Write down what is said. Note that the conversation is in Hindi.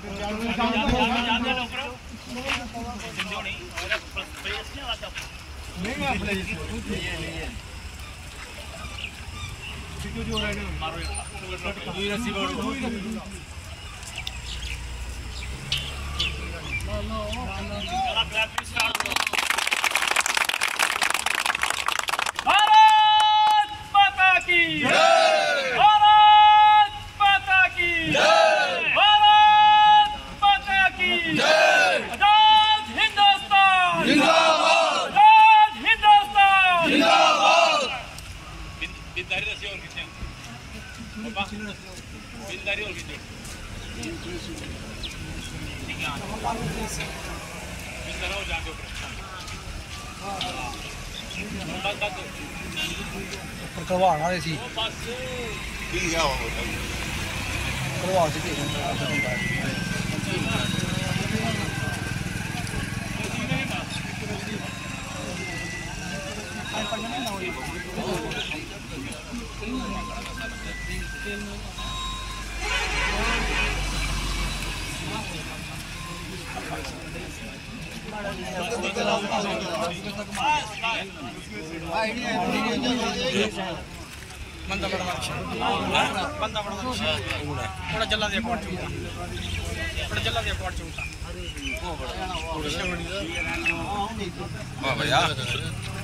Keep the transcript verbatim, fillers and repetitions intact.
करवाना सी करवा सी बंदा बड़ा अच्छा बंदा बड़ा अच्छा थोड़ा जल्ला दिया कोट चूता थोड़ा जल्ला दिया कोट चूता वाह भैया